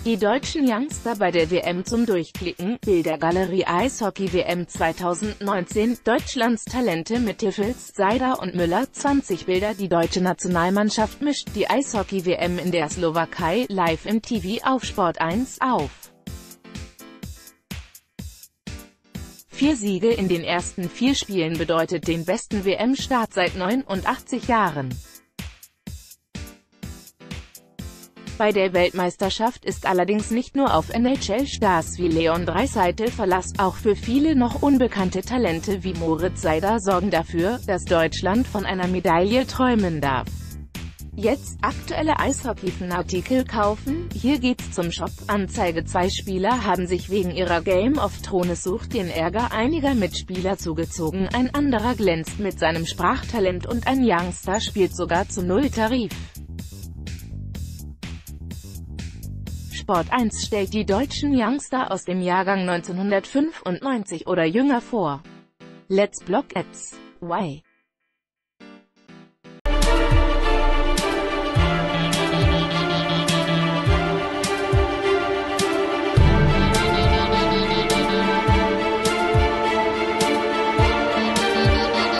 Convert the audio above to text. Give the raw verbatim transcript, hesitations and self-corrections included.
Die deutschen Youngster bei der W M zum Durchklicken, Bildergalerie Eishockey-W M zweitausendneunzehn, Deutschlands Talente mit Tiffels, Seider und Müller, zwanzig Bilder. Die deutsche Nationalmannschaft mischt die Eishockey-W M in der Slowakei, live im T V auf Sport eins auf. Vier Siege in den ersten vier Spielen bedeutet den besten W M-Start seit neunundachtzig Jahren. Bei der Weltmeisterschaft ist allerdings nicht nur auf N H L-Stars wie Leon Draisaitl Verlass, auch für viele noch unbekannte Talente wie Moritz Seider sorgen dafür, dass Deutschland von einer Medaille träumen darf. Jetzt aktuelle Eishockey-Fanartikel kaufen? Hier geht's zum Shop. Anzeige: Zwei Spieler haben sich wegen ihrer Game of Thrones Sucht den Ärger einiger Mitspieler zugezogen, ein anderer glänzt mit seinem Sprachtalent und ein Youngster spielt sogar zu Nulltarif. Sport eins stellt die deutschen Youngster aus dem Jahrgang neunzehnhundertfünfundneunzig oder jünger vor. Let's block ads. Why?